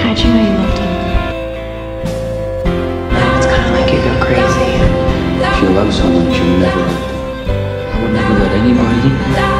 How'd you know you loved him? It's kind of like you go crazy. If you love someone, you never. I would never let anybody